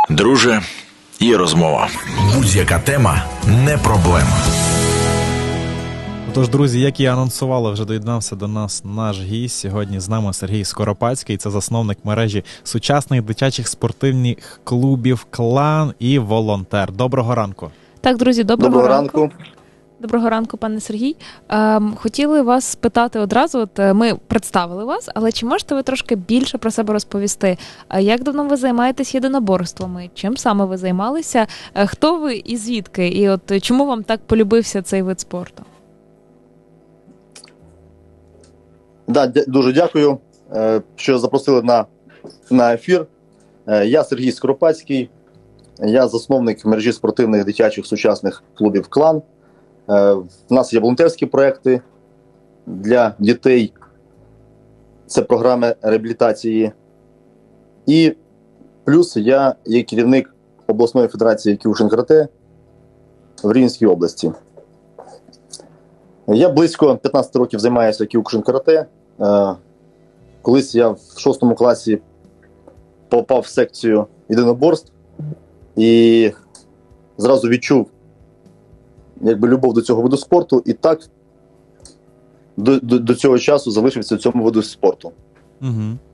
Друже, є розмова. Будь-яка тема не проблема. Тож, друзі, як і анонсували, вже доєднався до нас наш гість. Сьогодні з нами Сергій Скоропадський. Це засновник мережі сучасних дитячих спортивних клубів «Клан» і волонтер. Доброго ранку. Так, друзі, доброго ранку. Доброго ранку, пане Сергій. Хотіли вас спитати одразу, ми представили вас, але чи можете ви трошки більше про себе розповісти? Як давно ви займаєтесь єдиноборствами? Чим саме ви займалися? Хто ви і звідки? І от чому вам так полюбився цей вид спорту? Дуже дякую, що запросили на ефір. Я Сергій Скоропадський, я засновник мережі спортивних дитячих сучасних клубів «Клан». У нас є волонтерські проекти для дітей, це програми реабілітації. І плюс я є керівник обласної федерації Кіокушин-карате в Рівненській області. Я близько 15 років займаюся Кіокушин-карате. Колись я в 6 класі попав в секцію єдиноборств і зразу відчув любов до цього виду спорту, і так до цього часу залишився в цьому виду спорту. Угу.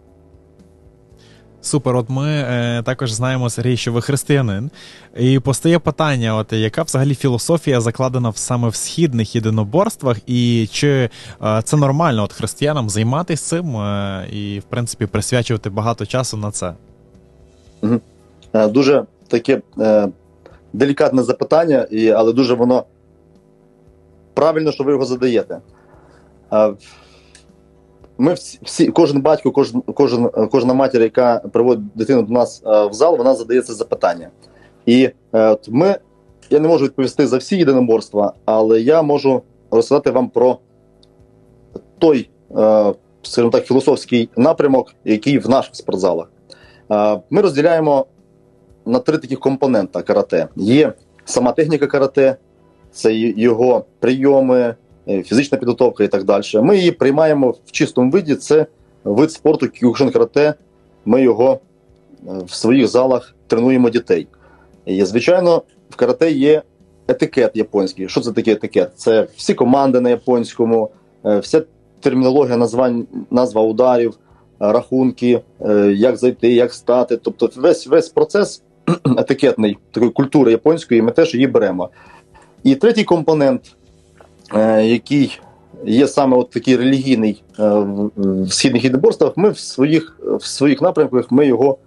Супер, от ми також знаємо, Сергій, що ви християнин, і постає питання, яка взагалі філософія закладена саме в східних єдиноборствах, і чи це нормально християнам займатися цим і, в принципі, присвячувати багато часу на це? Угу. Дуже таке делікатне запитання, але дуже воно правильно, що ви його задаєте. Ми всі, кожен батько, кожна матір, яка приводить дитину до нас в зал, вона задає це запитання. І я не можу відповісти за всі єдиноборства, але я можу розказати вам про той, скажімо так, філософський напрямок, який в наших спортзалах. Ми розділяємо на 3 таких компонента карате. Є сама техніка карате, це його прийоми, фізична підготовка і так далі. Ми її приймаємо в чистому виді, це вид спорту Кіокушин-карате, ми його в своїх залах тренуємо дітей. І, звичайно, в карате є етикет японський. Що це таке етикет? Це всі команди на японському, вся термінологія назва ударів, рахунки, як зайти, як стати. Тобто весь процес етикетний, такої культури японської, ми теж її беремо. І третій компонент, який є саме такий релігійний в східних єдиноборствах, ми в своїх напрямках ми його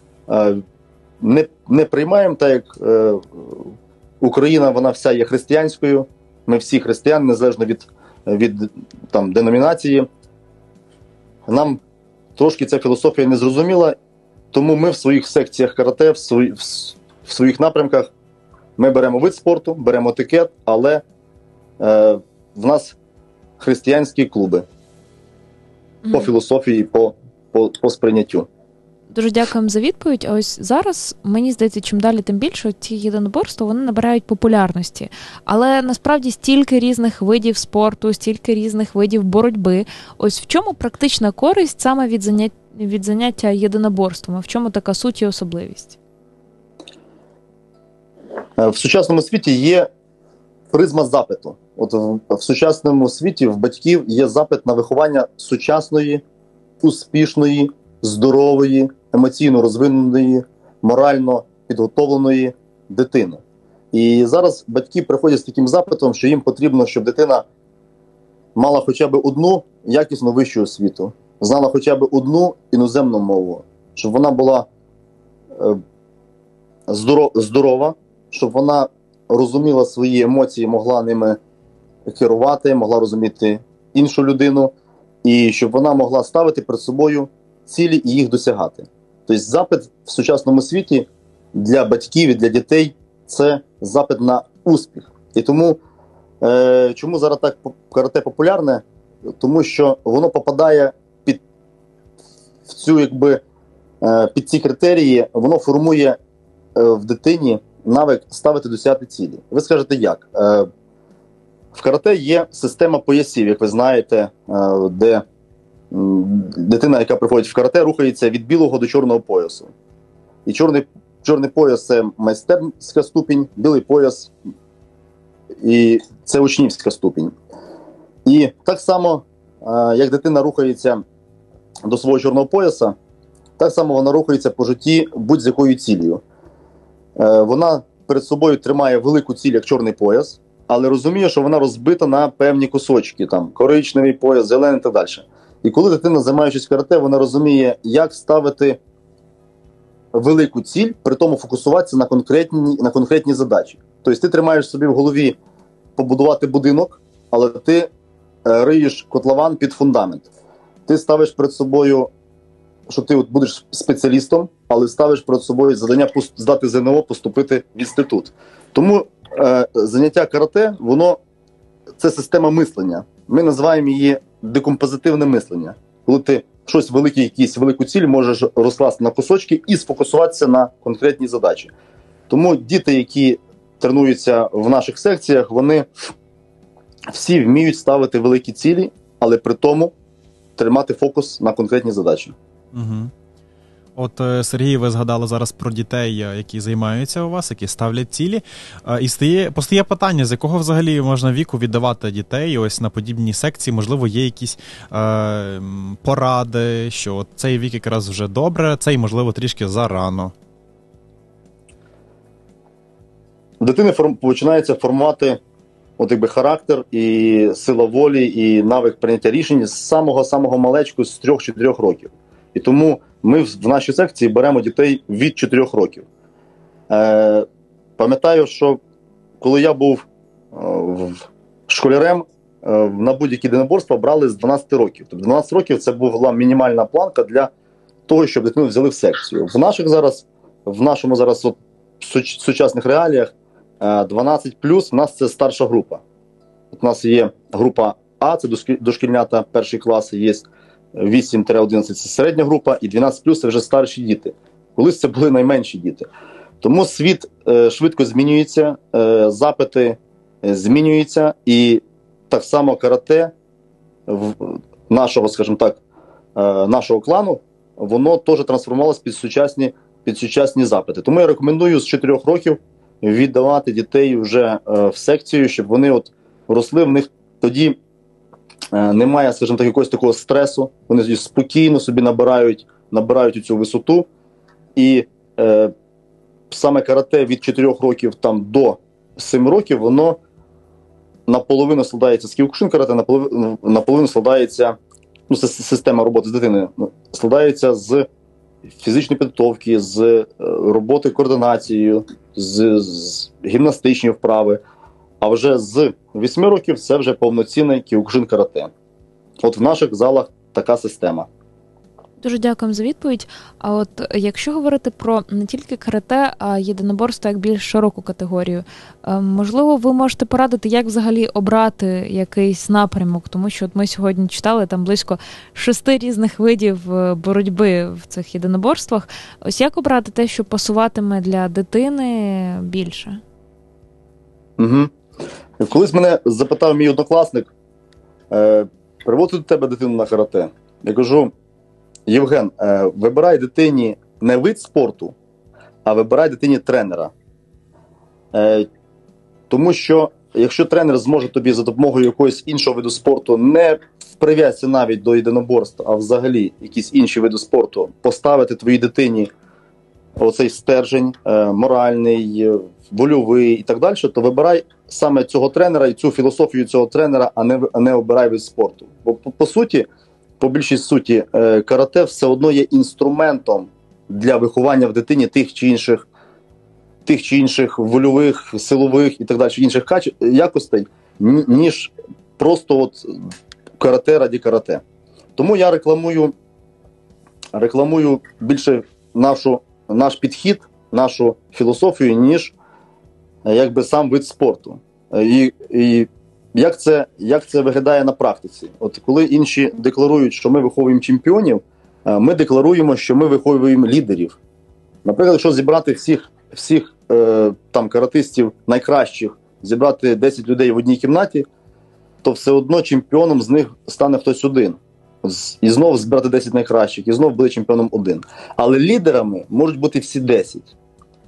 не приймаємо, так як Україна, вона вся є християнською, ми всі християни, незалежно від деномінації. Нам трошки ця філософія не зрозуміла, тому ми в своїх секціях карате, в своїх напрямках, ми беремо вид спорту, беремо етикет, але в нас християнські клуби по філософії, по сприйняттю. Дуже дякуємо за відповідь. А ось зараз, мені здається, чим далі, тим більше ці єдиноборства, вони набирають популярності. Але насправді стільки різних видів спорту, стільки різних видів боротьби. Ось в чому практична користь саме від заняття єдиноборствами? В чому така суть і особливість? В сучасному світі є призма запиту. От в сучасному світі в батьків є запит на виховання сучасної, успішної, здорової, емоційно розвиненої, морально підготовленої дитини. І зараз батьки приходять з таким запитом, що їм потрібно, щоб дитина мала хоча б одну якісну вищу освіту, знала хоча б одну іноземну мову, щоб вона була здорова, щоб вона розуміла свої емоції, могла ними керувати, могла розуміти іншу людину, і щоб вона могла ставити перед собою цілі і їх досягати. Тобто запит в сучасному світі для батьків і для дітей – це запит на успіх. І тому, чому зараз так карате популярне? Тому що воно попадає під ці критерії, воно формує в дитині навик ставити, досягати цілі. Ви скажете, як? В карате є система поясів, як ви знаєте, де дитина, яка приходить в карате, рухається від білого до чорного поясу. І чорний чорний пояс – це майстерська ступінь, білий пояс і це учнівська ступінь. І так само, як дитина рухається до свого чорного пояса, так само вона рухається по житті будь-з якою цілею. Вона перед собою тримає велику ціль, як чорний пояс, але розуміє, що вона розбита на певні кусочки, там, коричневий пояс, зелений і так далі. І коли дитина, займаючись карате, вона розуміє, як ставити велику ціль, при тому фокусуватися на конкретні задачі. Тобто ти тримаєш собі в голові побудувати будинок, але ти риєш котлован під фундамент. Ти ставиш перед собою, що ти от будеш спеціалістом, але ставиш перед собою завдання здати ЗНО, поступити в інститут. Тому заняття карате, це система мислення. Ми називаємо її декомпозитивне мислення. Коли ти щось велику ціль можеш розкласти на кусочки і сфокусуватися на конкретній задачі. Тому діти, які тренуються в наших секціях, вони всі вміють ставити великі цілі, але при тому тримати фокус на конкретні задачі. Угу. От, Сергій, ви згадали зараз про дітей, які займаються у вас, які ставлять цілі. І постає питання, з якого взагалі можна віку віддавати дітей ось на подібні секції? Можливо, є якісь поради, що от цей вік якраз вже добре, цей, можливо, трішки зарано. У дитини починається формувати характер і сила волі, і навик прийняття рішень з самого малечку, з 3-4 років. І тому ми в нашій секції беремо дітей від 4 років. Пам'ятаю, що коли я був школярем, на будь-які єдиноборства брали з 12 років. Тобто 12 років це була мінімальна планка для того, щоб дитину взяли в секцію. В нашому зараз сучасних реаліях 12+, у нас це старша група. У нас є група А, це дошкільнята, перший клас, є 8-11 – це середня група, і 12+, це вже старші діти. Колись це були найменші діти. Тому світ швидко змінюється, запити змінюються, і так само карате нашого, скажімо так, нашого клану, воно теж трансформувалося під сучасні запити. Тому я рекомендую з 4 років віддавати дітей вже в секцію, щоб вони росли, в них тоді немає, скажімо так, якогось такого стресу, вони спокійно собі набирають цю висоту. І саме карате від 4 років до 7 років, воно наполовину складається з кіокушин карате, наполовину складається, система роботи з дитиною, складається з фізичної підготовки, з роботи координацією, з гімнастичні вправи. А вже з 8 років це вже повноцінний кіокушин карате. От в наших залах така система. Дуже дякуємо за відповідь. А от якщо говорити про не тільки карате, а єдиноборство як більш широку категорію, можливо, ви можете порадити, як взагалі обрати якийсь напрямок, тому що от ми сьогодні читали там близько 6 різних видів боротьби в цих єдиноборствах. Ось як обрати те, що пасуватиме для дитини більше? Угу. Колись мене запитав мій однокласник, приводити до тебе дитину на карате. Я кажу: Євген, вибирай дитині не вид спорту, а вибирай дитині тренера. Тому що якщо тренер зможе тобі за допомогою якогось іншого виду спорту, не в прив'язці навіть до єдиноборства, а взагалі якісь інші види спорту, поставити твоїй дитині оцей стержень моральний, вольовий і так далі, то вибирай саме цього тренера і цю філософію цього тренера, а не обирай вид спорту. Бо по суті, по більшій суті, карате все одно є інструментом для виховання в дитині тих чи інших вольових, силових і так далі, інших якостей, ніж просто карате раді карате. Тому я рекламую більше наш підхід, нашу філософію, ніж якби сам вид спорту. І як це виглядає на практиці? От коли інші декларують, що ми виховуємо чемпіонів, ми декларуємо, що ми виховуємо лідерів. Наприклад, якщо зібрати всіх там каратистів найкращих, зібрати 10 людей в одній кімнаті, то все одно чемпіоном з них стане хтось один. І знову збирати 10 найкращих, і знову буде чемпіоном один. Але лідерами можуть бути всі 10.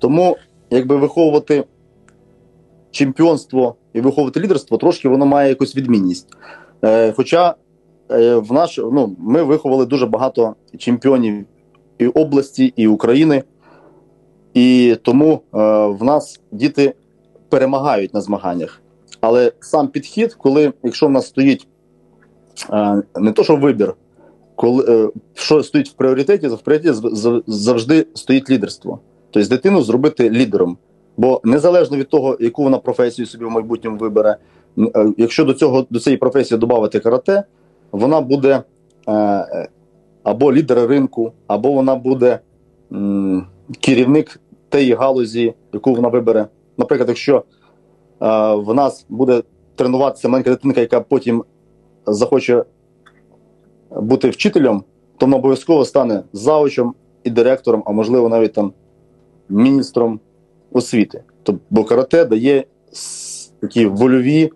Тому, якби виховувати чемпіонство і виховувати лідерство, трошки воно має якусь відмінність. Хоча ми виховали дуже багато чемпіонів і області, і України, і тому в нас діти перемагають на змаганнях. Але сам підхід, якщо в нас стоїть не то, що вибір, що стоїть в пріоритеті завжди стоїть лідерство. Тобто дитину зробити лідером. Бо незалежно від того, яку вона професію собі в майбутньому вибере, якщо до цієї професії додати карате, вона буде або лідер ринку, або вона буде керівник тієї галузі, яку вона вибере. Наприклад, якщо в нас буде тренуватися маленька дитинка, яка потім захоче бути вчителем, то вона обов'язково стане заучем і директором, а можливо навіть там міністром освіти. Бо карате дає такі вольові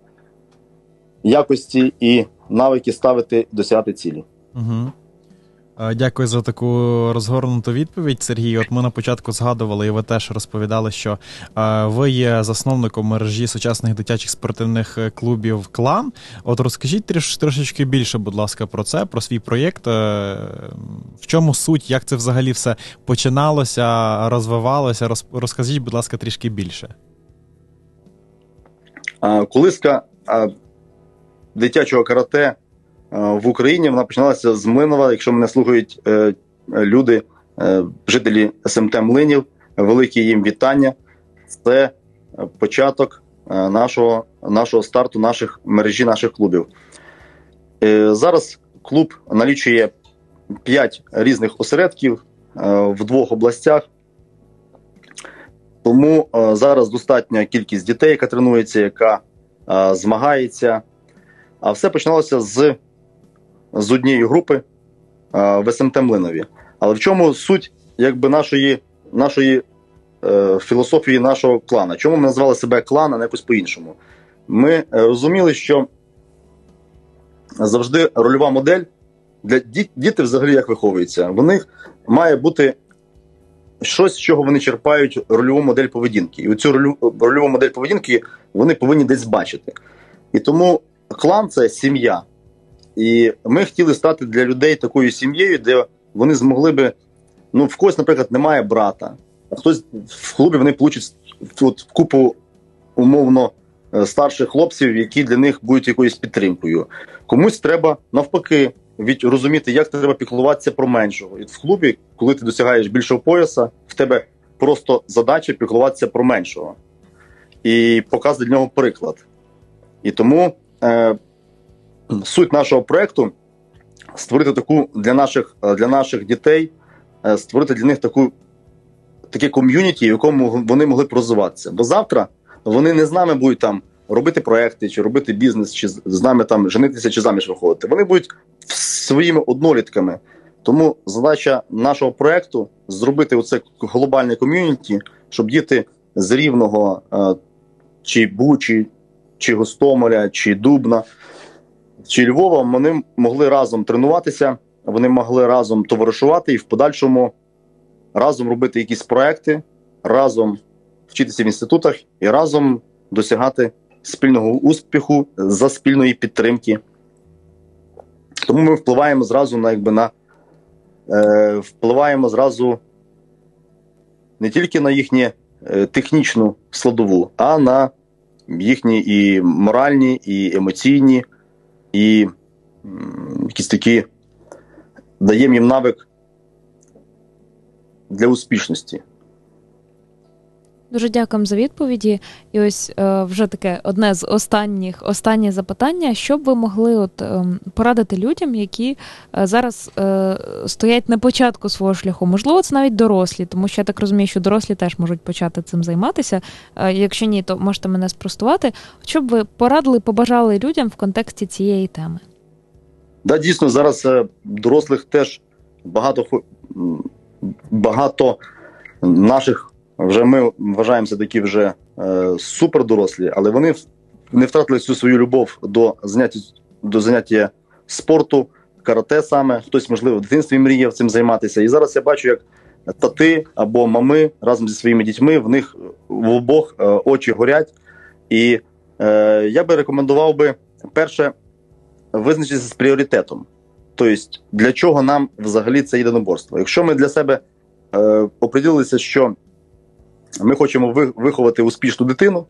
якості і навики досягати цілі. Угу. Дякую за таку розгорнуту відповідь, Сергій. От ми на початку згадували, і ви теж розповідали, що ви є засновником мережі сучасних дитячих спортивних клубів «Клан». От розкажіть трошечки більше, будь ласка, про це, про свій проєкт. В чому суть, як це взагалі все починалося, розвивалося? Розкажіть, будь ласка, трішки більше. Колиска дитячого карате в Україні, вона починалася з Млинова. Якщо мене слухають люди, жителі СМТ Млинів, велике їм вітання. Це початок нашого старту, мережі наших клубів. Зараз клуб налічує 5 різних осередків в 2 областях. Тому зараз достатня кількість дітей, яка тренується, яка змагається. А все починалося з однієї групи в СМТ Млинові. Але в чому суть нашої філософії нашого клана? Чому ми назвали себе клан, а не якось по-іншому? Ми розуміли, що завжди рольова модель для діти взагалі як виховуються. В них має бути щось, з чого вони черпають рольову модель поведінки. І оцю рольову модель поведінки вони повинні десь бачити. І тому клан – це сім'я. І ми хотіли стати для людей такою сім'єю, де вони змогли би, в когось, наприклад, немає брата, а хтось в клубі вони получать купу умовно старших хлопців, які для них будуть якоюсь підтримкою. Комусь треба навпаки розуміти, як треба піклуватися про меншого. І в клубі, коли ти досягаєш більшого пояса, в тебе просто задача піклуватися про меншого. І показати для нього приклад. І тому суть нашого проєкту – створити таку для наших дітей, створити для них таке ком'юніті, в якому вони могли б розвиватися. Бо завтра вони не з нами будуть там робити проекти, чи робити бізнес, чи з нами там женитися, чи заміж виходити. Вони будуть своїми однолітками. Тому задача нашого проєкту – зробити оце глобальне ком'юніті, щоб діти з Рівного, чи Бучі, чи Гостомеля, чи Дубна, чи Львова, вони могли разом тренуватися, вони могли разом товаришувати і в подальшому разом робити якісь проекти, разом вчитися в інститутах і разом досягати спільного успіху за спільної підтримки. Тому ми впливаємо зразу не тільки на їхню технічну складову, а на їхні і моральні, і емоційні, і якісь такі, даємо їм навик для успішності. Дуже дякуємо за відповіді. І ось вже таке одне з останнє запитання. Що б ви могли порадити людям, які зараз стоять на початку свого шляху? Можливо, це навіть дорослі, тому що я так розумію, що дорослі теж можуть почати цим займатися. Якщо ні, то можете мене спростувати. Що б ви порадили, побажали людям в контексті цієї теми? Да, дійсно, зараз дорослих теж багато наших, вже ми вважаємося такі вже супердорослі, але вони не втратили всю свою любов до заняття спорту, карате саме. Хтось, можливо, в дитинстві мріяв цим займатися. І зараз я бачу, як тати або мами разом зі своїми дітьми, в них в обох очі горять. І я би рекомендував би, перше, визначитися з пріоритетом. Тобто, для чого нам взагалі це єдиноборство. Якщо ми для себе оприділилися, що ми хочемо виховати успішну дитину,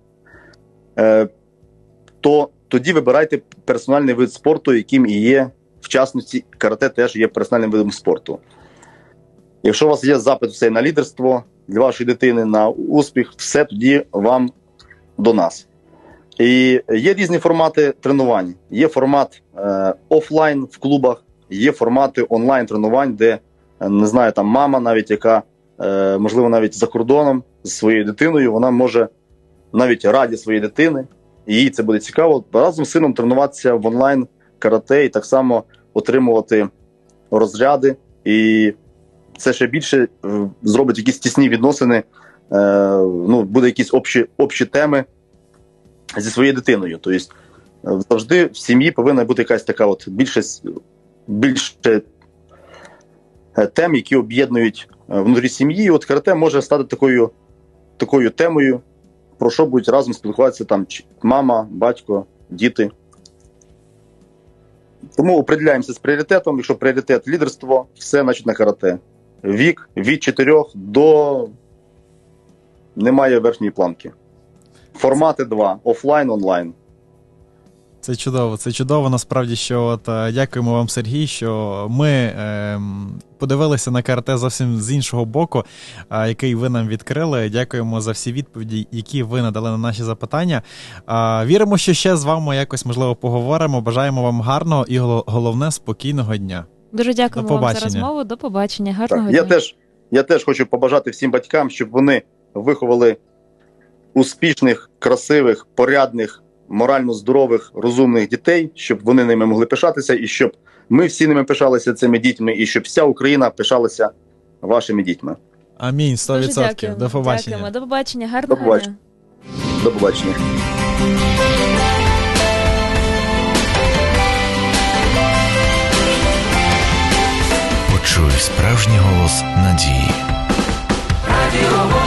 то тоді вибирайте персональний вид спорту, яким і є, в частності, карате теж є персональним видом спорту. Якщо у вас є запит все на лідерство для вашої дитини, на успіх, все тоді вам до нас. І є різні формати тренувань. Є формат офлайн в клубах, є формати онлайн-тренувань, де, не знаю, там мама навіть, яка, можливо, навіть за кордоном з своєю дитиною, вона може навіть раді своєї дитини, і їй це буде цікаво, разом з сином тренуватися в онлайн карате і так само отримувати розряди. І це ще більше зробить якісь тісні відносини, буде якісь общі теми зі своєю дитиною. Тобто завжди в сім'ї повинна бути якась така от більше тем, які об'єднують внутрі сім'ї. І от карате може стати такою темою, про що будуть разом спілкуватися там мама, батько, діти. Тому определяємося з пріоритетом. Якщо пріоритет лідерство, все значить на карате. Вік від 4 до немає верхньої планки. Формати 2. Офлайн, онлайн. Це чудово, насправді, що дякуємо вам, Сергій, що ми подивилися на карате зовсім з іншого боку, який ви нам відкрили. Дякуємо за всі відповіді, які ви надали на наші запитання. Віримо, що ще з вами якось, можливо, поговоримо. Бажаємо вам гарного і, головне, спокійного дня. Дуже дякуємо вам за розмову. До побачення. Гарного дня. Я теж хочу побажати всім батькам, щоб вони виховали успішних, красивих, порядних, морально здорових, розумних дітей, щоб вони ними могли пишатися, і щоб ми всі ними пишалися, цими дітьми, і щоб вся Україна пишалася вашими дітьми. Амінь, 100%. До побачення. Дякуємо. До побачення. Гарного дня. До побачення. Почуй справжній голос надії. Радіо